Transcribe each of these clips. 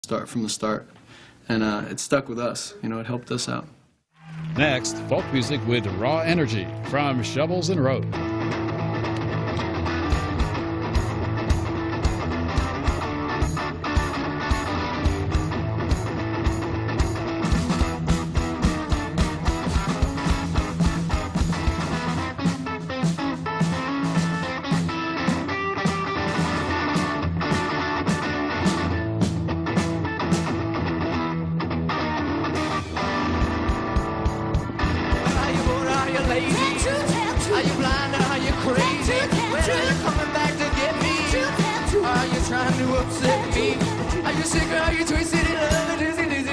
start from the start. And it stuck with us. You know, it helped us out. Next, folk music with Raw Energy from Shovels and Road. Are you blind or are you crazy? When are you coming back to get me? Are you trying to upset me? Are you sick or are you twisted in love? Are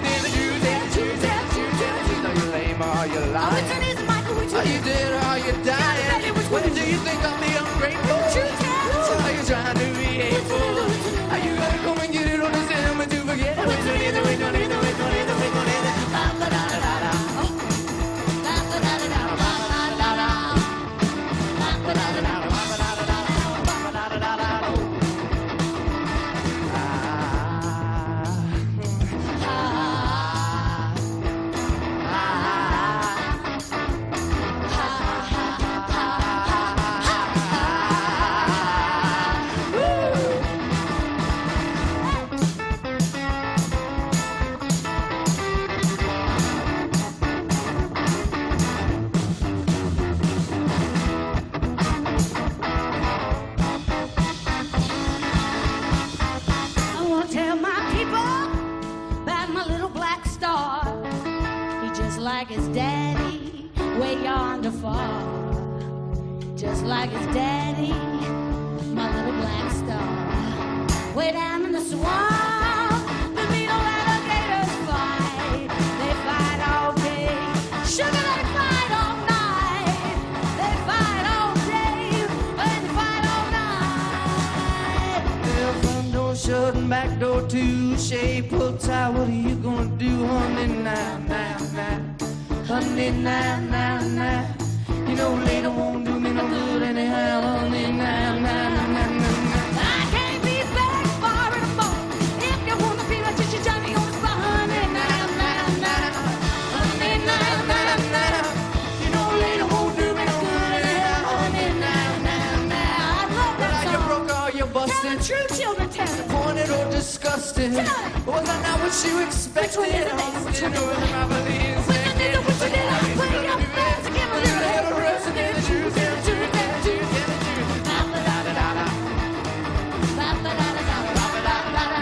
you lame or are you lying? Are you dead or are you dying? When do you think I'll be ungrateful? Are you trying to be hateful? Are you gonna come and get it on the stem and to forget it? like his daddy, way yonder far. Just like his daddy, my little black star. Way down in the swamp, the mean old alligators fight. They fight all day, sugar they fight all night. They fight all day, and they fight all night. Well, front door shut and back door too. Shade pulled tight, what are you gonna do, honey, now, now, now? Honey, now, now, now. You know later won't do me no good anyhow, honey, now, now, now, now, now. I can't be back far anymore. If you wanna be like Gigi Johnny on the spot, honey, now, now, now. Honey, now, now, now. You know later won't do me no good anyhow, honey, now, now, now. I love that Are you song. broke or you busted? Tell the true children, tell it. Disappointed or disgusted? Tell it. Was I not what you expected? Which one is it? Oh, Which you one know is what I believe. Which one is it? Which one is it? Put your hands together, little rest and the truth, the truth, the truth. Ba-ba-da-da-da-da. Ba-ba-da-da-da-da. Ba-ba-da-da-da-da.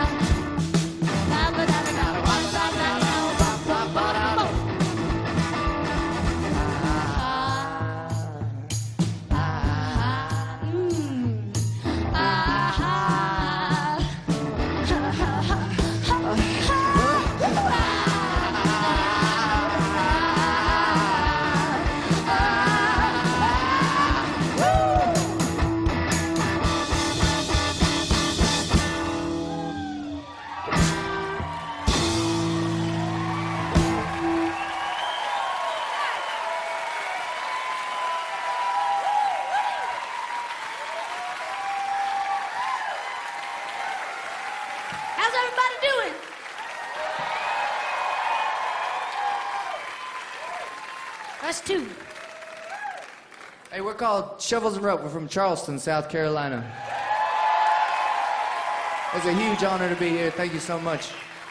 Ba-ba-da-da-da-da. Ba-ba-da-da-da-da. Ba-ba-da-da-da. How's everybody doing? Us too. Hey, we're called Shovels and Rope. We're from Charleston, South Carolina. It's a huge honor to be here. Thank you so much.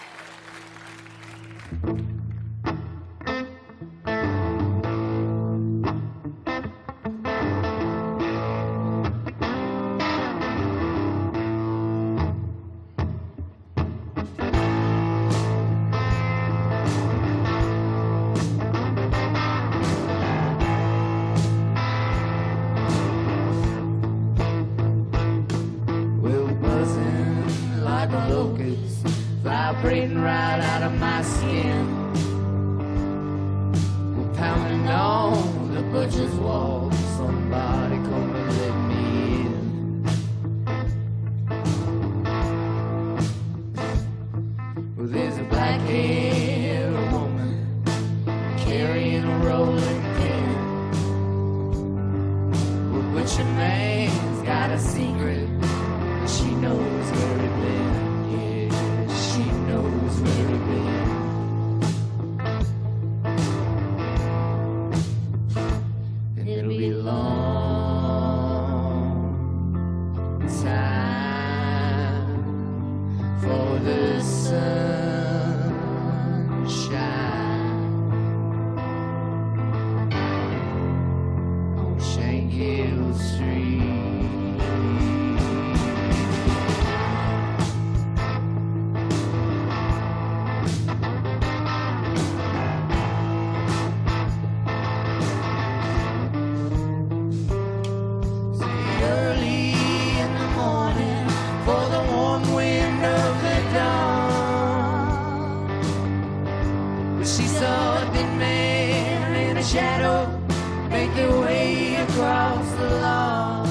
Vibrating right out of my skin. We're pounding on the butcher's wall. Somebody come and let me in. Well, there's a black-haired woman carrying a rolling pin. Well, butcher man's got a secret. She knows where it been. She knows the sunshine on Shankill Street. She saw a big man in a shadow make their way across the lawn.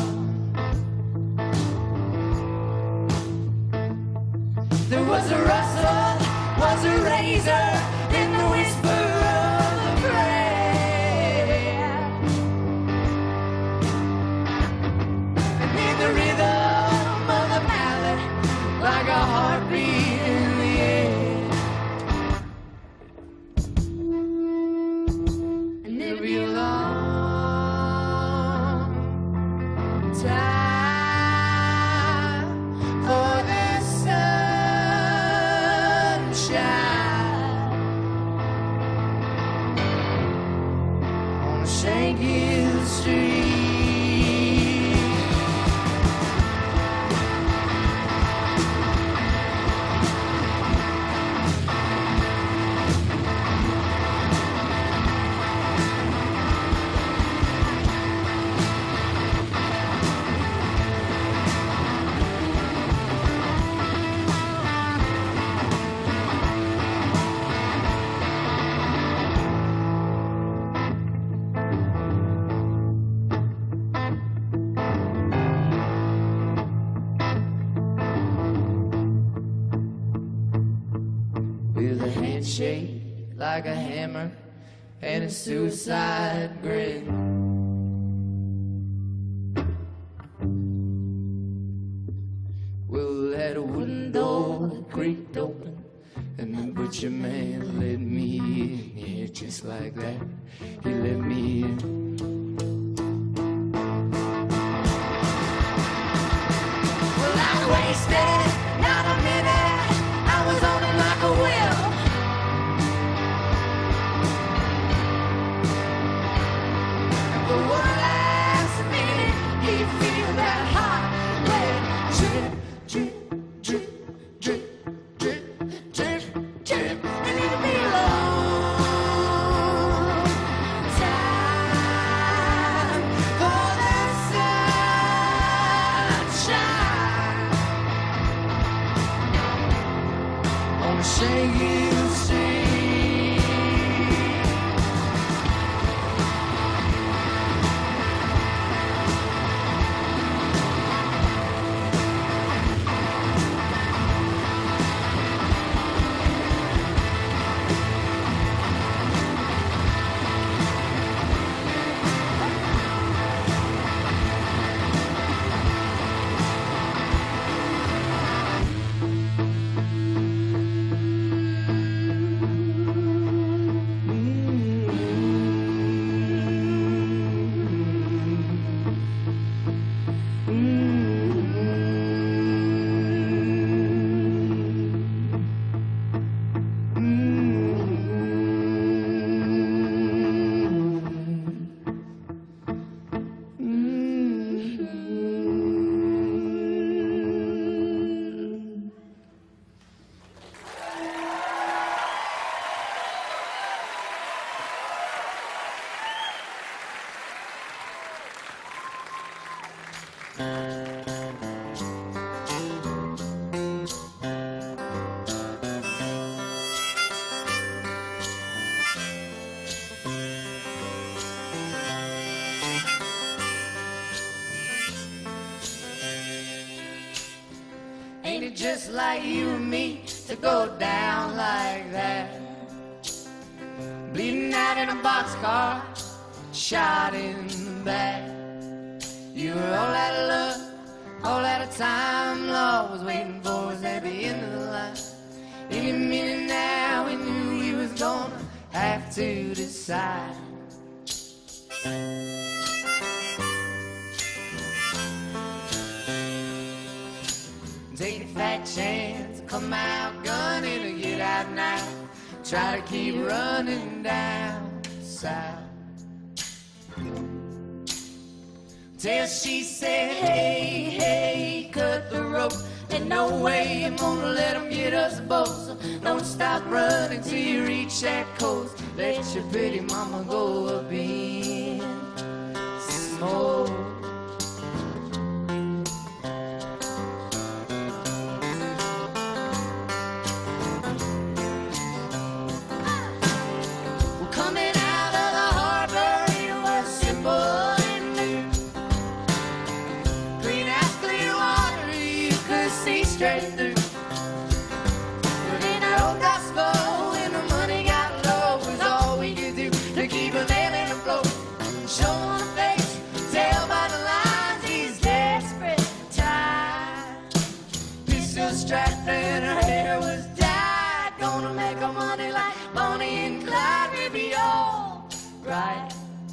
There was a rustle, was a razor in the whisper of the prayer, and in the rhythm of the ballad, like a heartbeat in the air. It'll be a long time for the sunshine on Shankill Street. With a handshake like a hammer and a suicide grin, well, that wooden door creaked open and the butcher man let me in. Yeah, just like that, he let me in. Well, I wasted not a minute, I was on him like a whip. And for one last minute, he feel that hot, wet drip, drip, drip, drip, drip, drip, drip. And it'll be a long time for the sunshine on Shankill Street. Ain't it just like you and me to go down like that? Bleeding out in a boxcar, shot in the back. You were all out of luck, all out of time. Lord was waiting for us at the end of the line. Any minute now we knew we was gonna have to decide. Take a fat chance, come out gun. night. Try to keep running down south. Till she said, hey, hey, cut the rope. Ain't no way I'm gonna let them get us both. So don't stop running till you reach that coast. Let your pretty mama go up in smoke. Well, coming out of the harbor, it was simple and new. Green as clear water, you could see straight through. But in that old gospel, when the money got low, was all we could do to keep a nail in the floor. Show on the face, tell by the lines, he's desperate tired. Pistol strapped and her hair was dyed. Gonna make her money like Bonnie and Clyde. We'll be all right.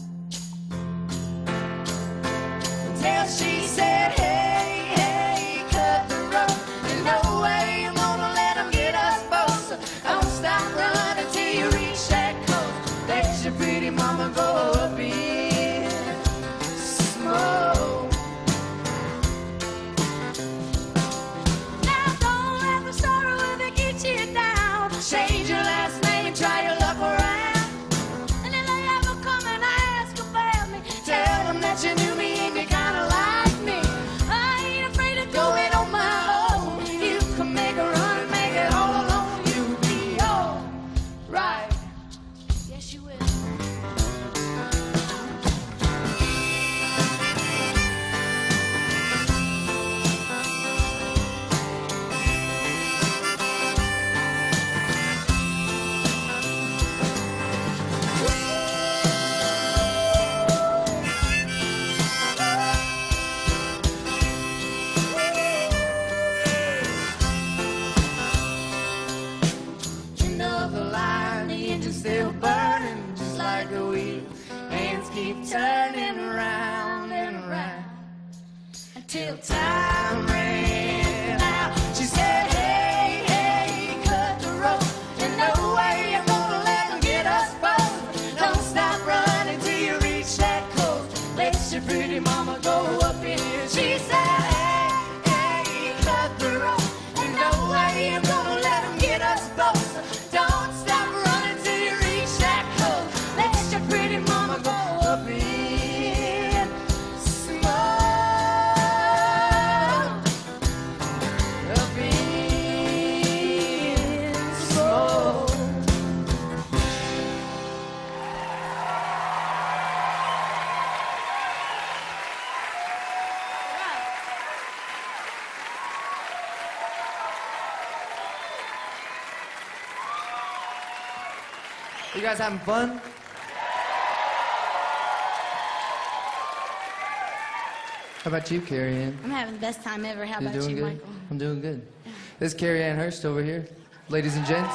Until she said, hey, hey, cut the rope. There's no way I'm gonna let them get us both. So don't stop running till you reach that coast. Let your pretty mama go up in smoke. Now don't let the sorrow if it gets you down. Change your last name and try your luck around. And if they ever come and ask about me, tell them that you knew me and you kinda like me. I ain't afraid of going on my own. You can make a run and make it all alone. You'll be all right. Yes, you will. End of the line, the engine's still burning, just like a wheel. Hands keep turning around and around until time ran out. She said, hey, hey, cut the rope. There's no way I'm gonna let them get us both. Don't stop running till you reach that coast. Let your pretty mama go up in here. She said, hey, hey, cut the rope. There's no way I'm gonna let them get us both. Don't stop running till you reach that coast. Let your pretty mama go up in smoke. Up in smoke. You guys having fun? How about you, Carrie Ann? I'm having the best time ever. How You about doing you, good? Michael? I'm doing good. This is Carrie Ann Hurst over here, ladies and gents.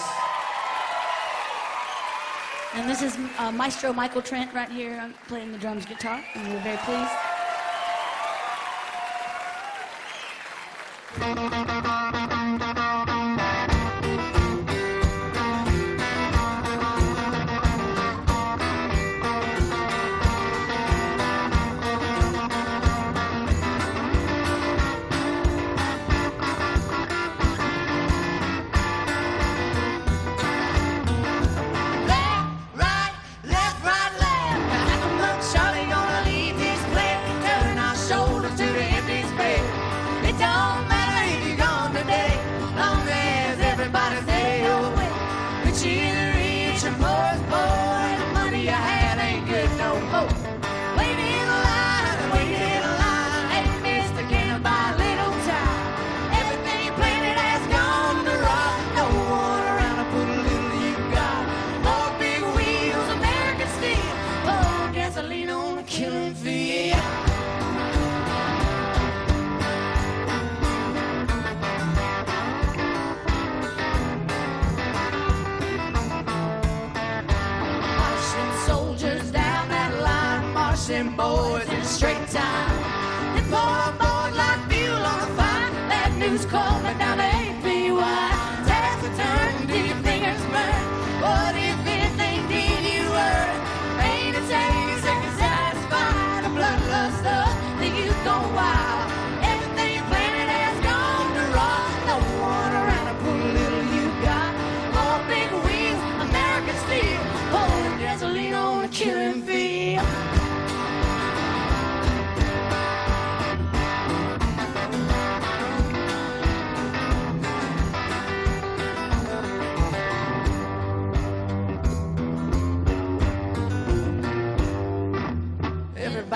And this is Maestro Michael Trent right here. I'm playing the drums, guitar, and we're very pleased. Left, right, left. Now how much Charlie gonna leave this place? Turn our shoulders to the empty space. It don't matter if you're gone today, long as everybody stay away. But you're the rich and poorest boy, and the money you had ain't good no more. Wait in line, ain't missed again by a little time. Everything you planted has gone to rot. No one around to put a little you got. More big wheels, American steel, pour gasoline on the killing field. Marching soldiers down that line, marching boys in straight time. They pour a board like fuel on a fire. Bad news coming down the APY. Task a turn, do your finger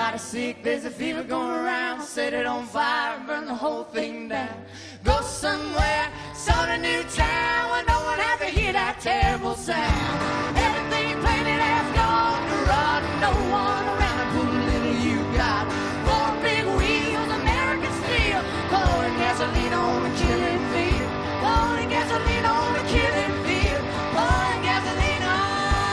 Everybody sick, there's a fever going around. Set it on fire and burn the whole thing down. Go somewhere, start a new town where no one has to hear that terrible sound. Everything painted as gold, rod, no one around to put a little you got. Four big wheels, American steel, pouring gasoline on the killing field. Pouring gasoline on the killing field. Pouring gasoline on.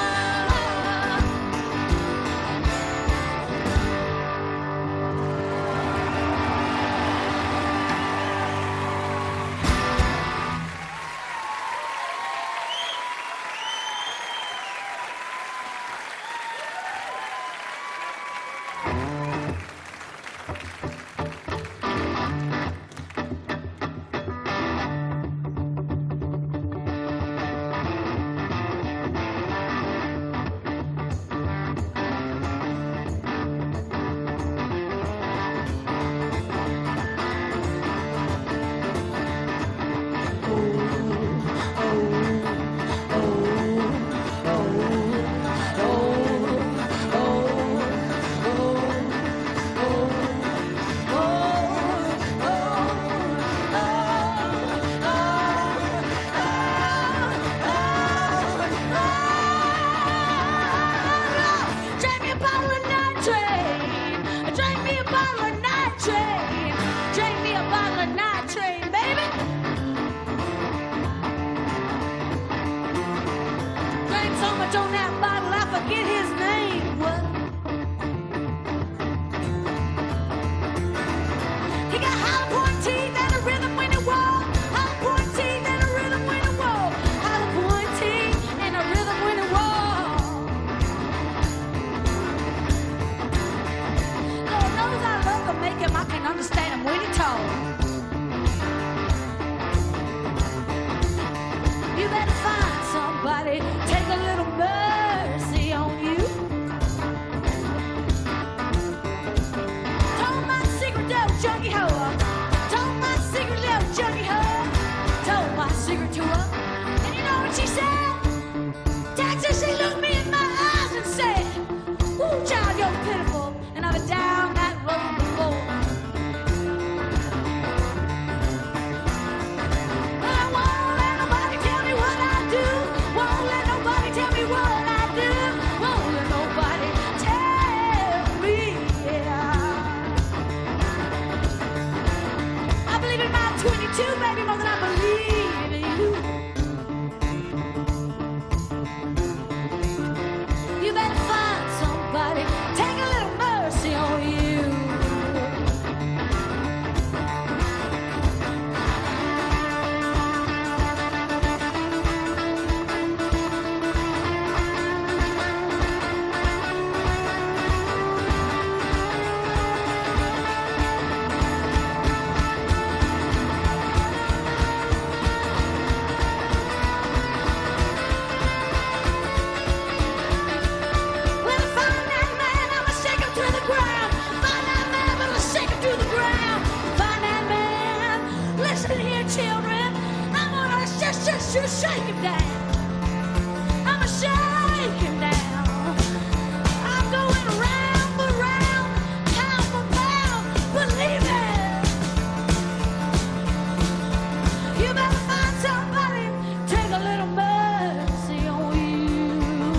On that bottle, I forget his name. What? He got hollow point teeth and a rhythm when he walk. Hollow point teeth and a rhythm when he walk. Hollow point teeth and a rhythm when he walk. Lord knows I love to make him. I can understand him when he talk. You better find somebody, take a little mercy on you. Told my secret little junkie hoe. Told my secret little junkie hoe. Told my secret to her. And you know what she said? Texas, she looked me in my eyes and said, "Ooh, child, you're pitiful." And I've been down that road before. I won't let nobody tell me what I do. Won't let nobody tell me what I do. Won't let nobody tell me. I believe in my 22, baby, more than I believe in you. You better find somebody, take a little mercy on you. When I find that man, I'ma shake him to the ground. Find that man, I'ma shake him to the ground. Find that man. Listen here, children. I'm gonna shake him down. I'ma shake him down. I'm going round for round, pound for pound. Believe it. You better find somebody, take a little mercy on you.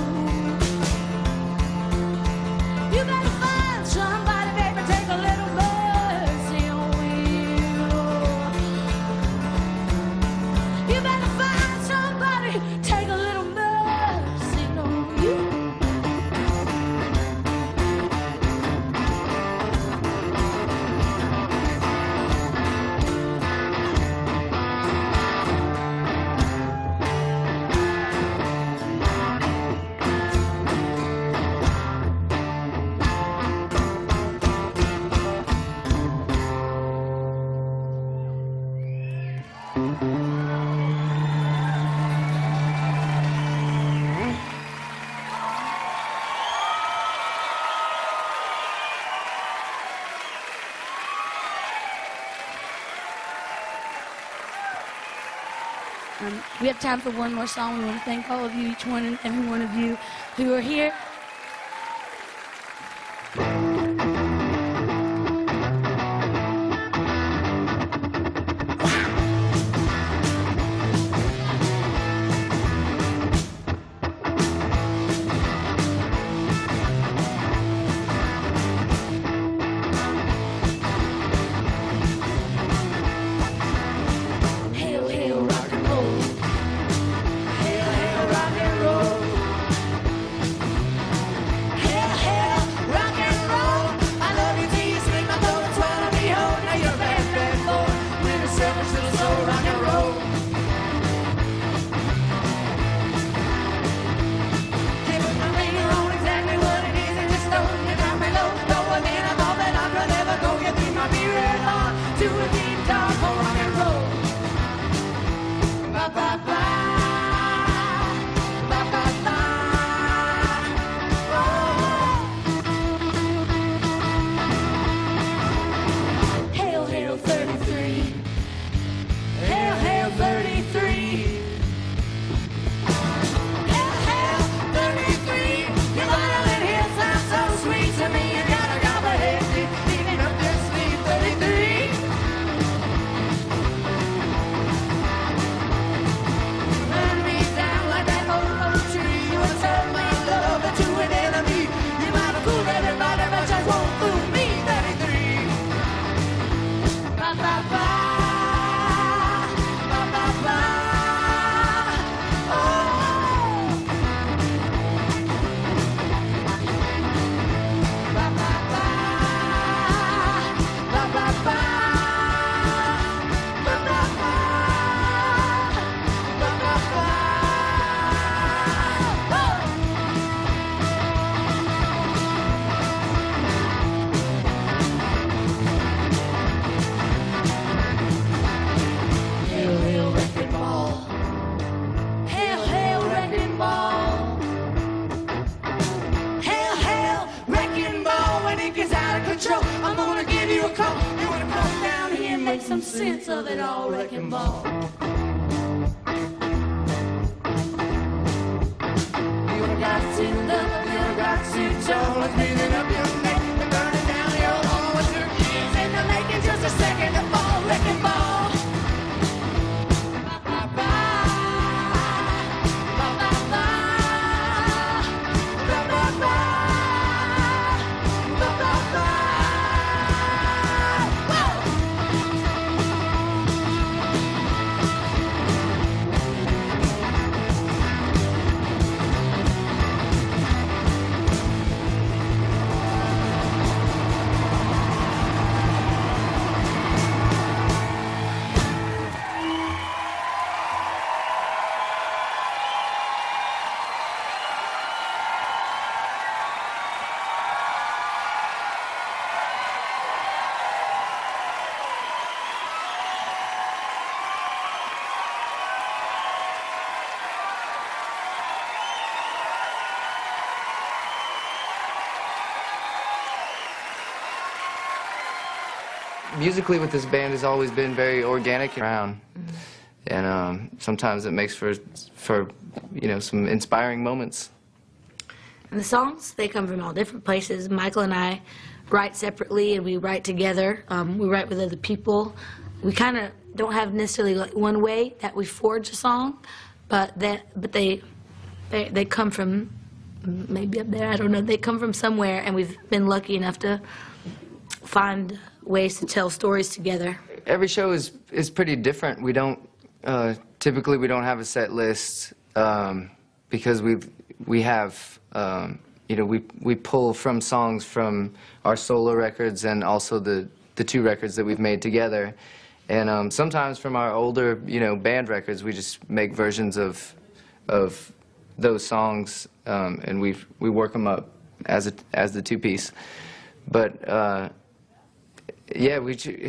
You better find somebody, baby, take a little mercy on you. You better find somebody, take a little mercy on you. We have time for one more song. We want to thank all of you, each one and every one of you who are here. some sense of it all, wrecking ball. You got to love, you got to tell, it's breathing up your neck, and burning down your home with your keys in the making, just a second to fall, wrecking ball. Musically with this band has always been very organic around, and sometimes it makes for you know, some inspiring moments. And the songs, they come from all different places. Michael and I write separately and we write together. We write with other people. We kind of don't have necessarily like one way that we forge a song, but they come from maybe up there, I don't know. They come from somewhere, and we've been lucky enough to find ways to tell stories together. Every show is pretty different. We don't typically we don't have a set list because we have you know, we pull from songs from our solo records and also the two records that we've made together, and sometimes from our older, you know, band records we just make versions of those songs, and we work them up as the two-piece. But yeah,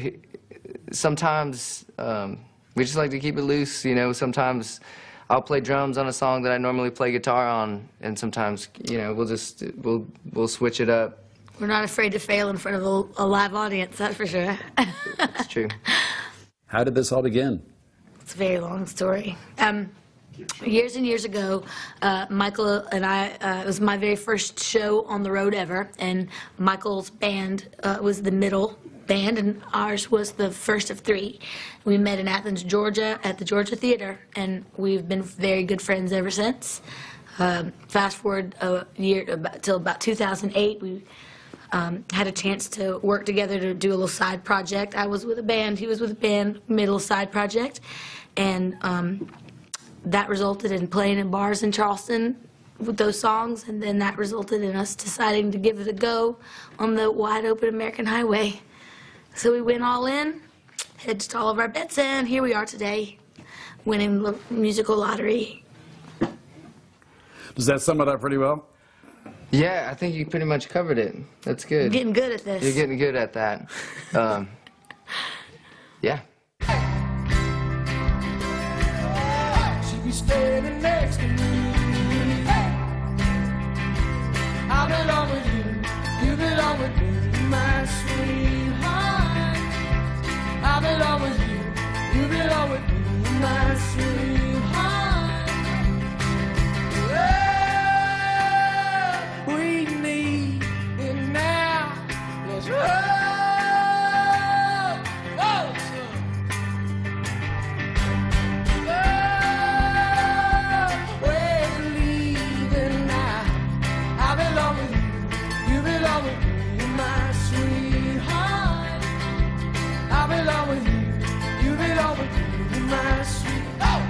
sometimes we just like to keep it loose, you know. Sometimes I'll play drums on a song that I normally play guitar on, and sometimes, you know, we'll switch it up. We're not afraid to fail in front of a live audience, that's for sure. It's true. How did this all begin? It's a very long story. Years and years ago, Michael and I, it was my very first show on the road ever, and Michael's band was the middle band, and ours was the first of three. We met in Athens, Georgia, at the Georgia Theater, and we've been very good friends ever since. Fast forward a year till about 2008, we had a chance to work together to do a little side project. I was with a band, he was with a band, made a little side project, and that resulted in playing in bars in Charleston with those songs, and then that resulted in us deciding to give it a go on the wide open American highway. So we went all in, hedged all of our bets in. Here we are today, winning the musical lottery. Does that sum it up pretty well? Yeah, I think you pretty much covered it. That's good. I'm getting good at this. You're getting good at that. Yeah. She be standing next to me. I belong with you, you belong with me, my sweetheart. I belong with you, you belong with me, my sweetheart. Oh, we need it now. Let's roll. I belong with you, you belong with me, my sweet. Oh!